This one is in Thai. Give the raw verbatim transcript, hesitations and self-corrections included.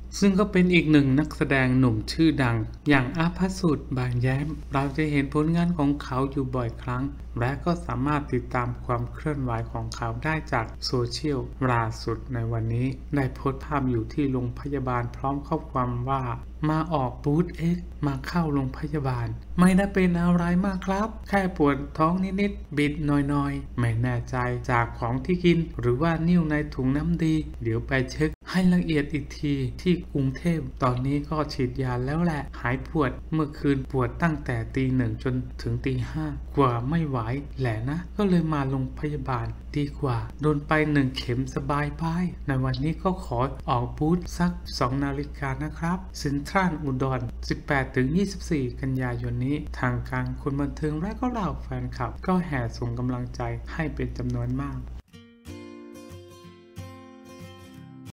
ซึ่งก็เป็นอีกหนึ่งนักแสดงหนุ่มชื่อดังอย่างอาภัสสุดบานแย้มเราจะเห็นผลงานของเขาอยู่บ่อยครั้งและก็สามารถติดตามความเคลื่อนไหวของเขาได้จากโซเชียลล่าสุดในวันนี้ได้โพสต์ภาพอยู่ที่โรงพยาบาลพร้อมข้อความว่ามาออกบูธ X มาเข้าโรงพยาบาลไม่ได้เป็นอะไรมากครับแค่ปวดท้องนิดๆบิดหน่อยๆไม่แน่ใจจากของที่กินหรือว่านิ่วในถุงน้ำดีเดี๋ยวไปเช็คให้ละเอียดอีกทีที่กรุงเทพตอนนี้ก็ฉีดยาแล้วแหละหายปวดเมื่อคืนปวดตั้งแต่ตีหนึ่งจนถึงตีห้ากว่าไม่ไหวแหละนะก็เลยมาโรงพยาบาลดีกว่าโดนไปหนึ่งเข็มสบายไปในวันนี้ก็ขอออกบูธสักสองนาฬิกานะครับเซ็นทรัลอุดร สิบแปดถึงยี่สิบสี่ กันยายนนี้ทางการคนบันเทิงและก็เหล่าแฟนคลับก็แห่ส่งกำลังใจให้เป็นจำนวนมาก